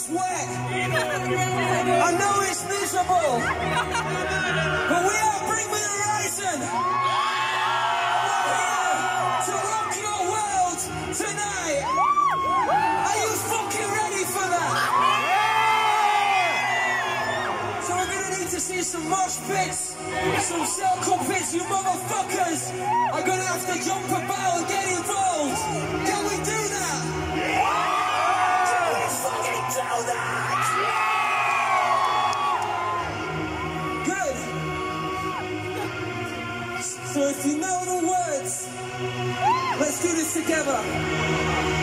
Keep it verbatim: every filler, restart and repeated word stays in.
it's wet. I know it's miserable. But we are Bring Me the Horizon. We're here to rock your world tonight. Are you fucking ready for that? So we're gonna need to see some mosh pits, some circle pits. You motherfuckers are gonna have to jump about and get involved. Can we do that? Can we fucking do that? Good. So if you know the words, let's do this together.